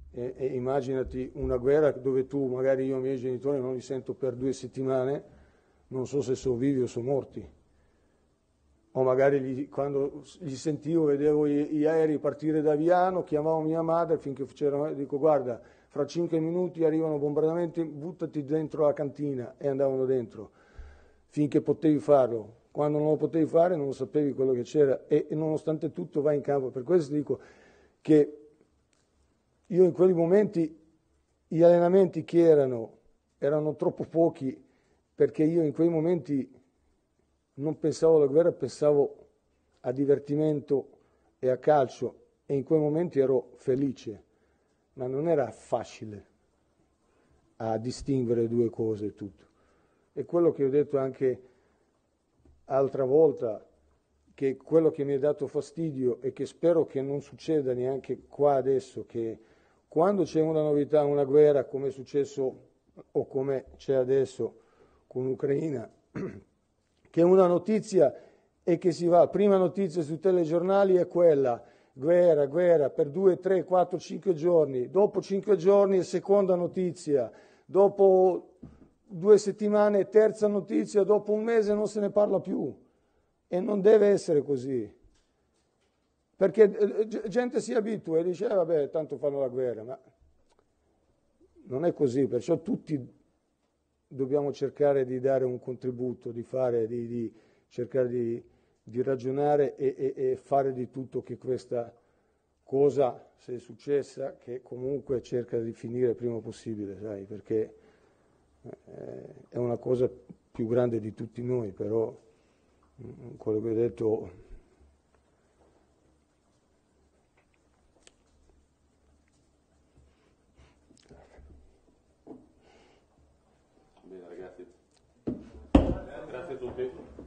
E immaginati una guerra dove tu, magari io e i miei genitori non li sento per 2 settimane, non so se sono vivi o sono morti. O magari quando li sentivo, vedevo gli aerei partire da Aviano, chiamavo mia madre finché c'era, dico guarda, fra 5 minuti arrivano bombardamenti, buttati dentro la cantina, e andavano dentro, finché potevi farlo. Quando non lo potevi fare non sapevi quello che c'era e nonostante tutto vai in campo. Per questo dico che io in quei momenti gli allenamenti che erano troppo pochi, perché io in quei momenti non pensavo alla guerra, pensavo a divertimento e a calcio, e in quei momenti ero felice, ma non era facile a distinguere due cose e tutto. E quello che ho detto anche altra volta, che quello che mi ha dato fastidio e che spero che non succeda neanche qua adesso, che quando c'è una novità, una guerra, come è successo o come c'è adesso con l'Ucraina, che una notizia e che si va, prima notizia sui telegiornali è quella, guerra, guerra, per 2, 3, 4, 5 giorni, dopo 5 giorni seconda notizia, dopo 2 settimane terza notizia, dopo un mese non se ne parla più. E non deve essere così, perché gente si abitua e dice vabbè, tanto fanno la guerra, ma non è così, perciò tutti dobbiamo cercare di dare un contributo, di fare, di cercare di ragionare e fare di tutto che questa cosa, se è successa, che comunque cerca di finire il prima possibile, sai, perché è una cosa più grande di tutti noi, però quello che ho detto. Bene ragazzi, grazie a tutti.